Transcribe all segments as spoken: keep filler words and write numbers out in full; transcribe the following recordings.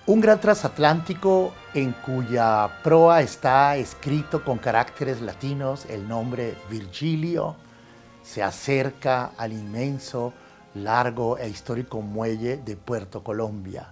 Un gran transatlántico en cuya proa está escrito con caracteres latinos el nombre Virgilio, se acerca al inmenso, largo e histórico muelle de Puerto Colombia.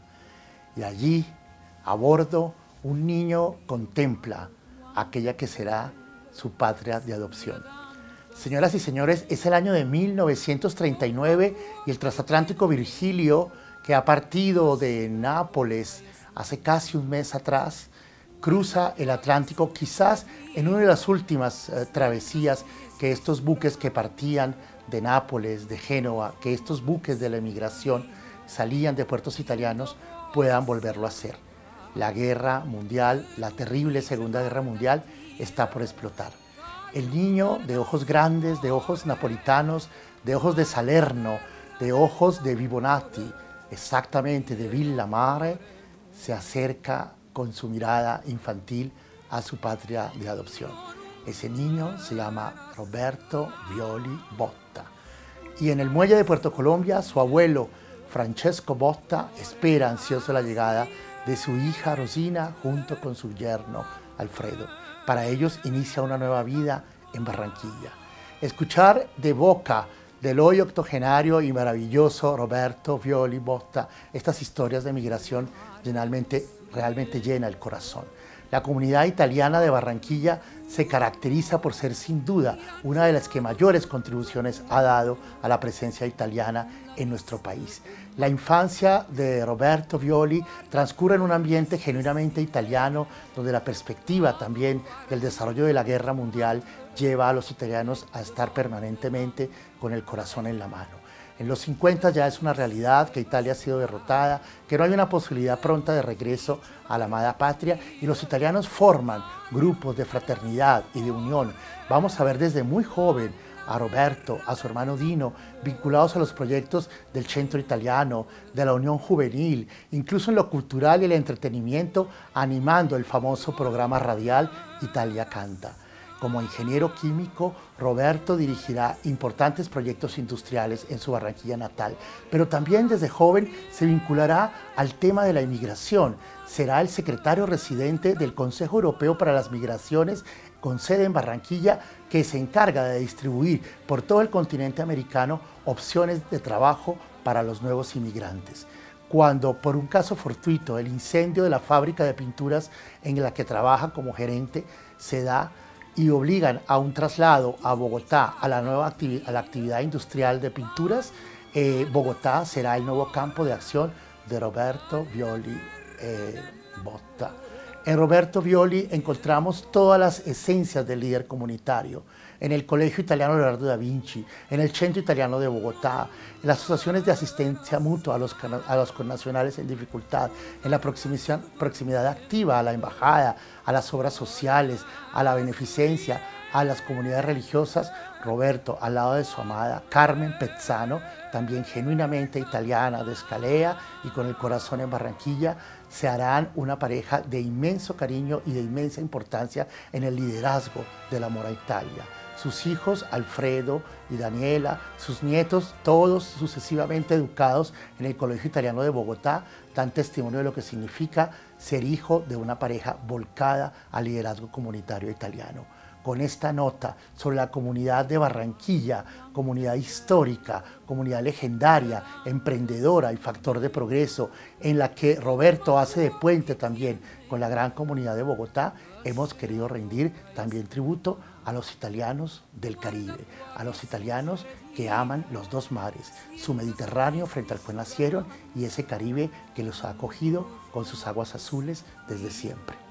Y allí, a bordo, un niño contempla aquella que será su patria de adopción. Señoras y señores, es el año de mil novecientos treinta y nueve y el transatlántico Virgilio, que ha partido de Nápoles hace casi un mes atrás, cruza el Atlántico quizás en una de las últimas eh, travesías que estos buques que partían de Nápoles, de Génova, que estos buques de la emigración salían de puertos italianos, puedan volverlo a hacer. La guerra mundial, la terrible Segunda Guerra Mundial, está por explotar. El niño de ojos grandes, de ojos napolitanos, de ojos de Salerno, de ojos de Vibonati, exactamente de Villa Mare, se acerca con su mirada infantil a su patria de adopción. Ese niño se llama Roberto Violi Botta. Y en el muelle de Puerto Colombia, su abuelo, Francesco Botta, espera ansioso la llegada de su hija Rosina junto con su yerno Alfredo. Para ellos inicia una nueva vida en Barranquilla. Escuchar de boca del hoy octogenario y maravilloso Roberto Violi Botta estas historias de migración generalmente, realmente llena el corazón. La comunidad italiana de Barranquilla se caracteriza por ser sin duda una de las que mayores contribuciones ha dado a la presencia italiana en nuestro país. La infancia de Roberto Violi transcurre en un ambiente genuinamente italiano, donde la perspectiva también del desarrollo de la guerra mundial lleva a los italianos a estar permanentemente con el corazón en la mano. En los cincuenta ya es una realidad que Italia ha sido derrotada, que no hay una posibilidad pronta de regreso a la amada patria y los italianos forman grupos de fraternidad y de unión. Vamos a ver desde muy joven a Roberto, a su hermano Dino, vinculados a los proyectos del Centro Italiano, de la Unión Juvenil, incluso en lo cultural y el entretenimiento, animando el famoso programa radial Italia Canta. Como ingeniero químico, Roberto dirigirá importantes proyectos industriales en su Barranquilla natal, pero también desde joven se vinculará al tema de la inmigración. Será el secretario residente del Consejo Europeo para las Migraciones, con sede en Barranquilla, que se encarga de distribuir por todo el continente americano opciones de trabajo para los nuevos inmigrantes. Cuando, por un caso fortuito, el incendio de la fábrica de pinturas en la que trabaja como gerente se da y obligan a un traslado a Bogotá, a la nueva actividad, a la actividad industrial de pinturas, eh, Bogotá será el nuevo campo de acción de Roberto Violi eh, Botta. En Roberto Violi encontramos todas las esencias del líder comunitario. En el Colegio Italiano Leonardo da Vinci, en el Centro Italiano de Bogotá, en las asociaciones de asistencia mutua a los, a los connacionales en dificultad, en la proximidad activa a la embajada, a las obras sociales, a la beneficencia, a las comunidades religiosas. Roberto, al lado de su amada Carmen Pezzano, también genuinamente italiana de Scalea y con el corazón en Barranquilla, se harán una pareja de inmenso cariño y de inmensa importancia en el liderazgo del amor a Italia. Sus hijos, Alfredo y Daniela, sus nietos, todos sucesivamente educados en el Colegio Italiano de Bogotá, dan testimonio de lo que significa ser hijo de una pareja volcada al liderazgo comunitario italiano. Con esta nota sobre la comunidad de Barranquilla, comunidad histórica, comunidad legendaria, emprendedora y factor de progreso, en la que Roberto hace de puente también con la gran comunidad de Bogotá, hemos querido rendir también tributo a los italianos del Caribe, a los italianos que aman los dos mares, su Mediterráneo frente al cual nacieron y ese Caribe que los ha acogido con sus aguas azules desde siempre.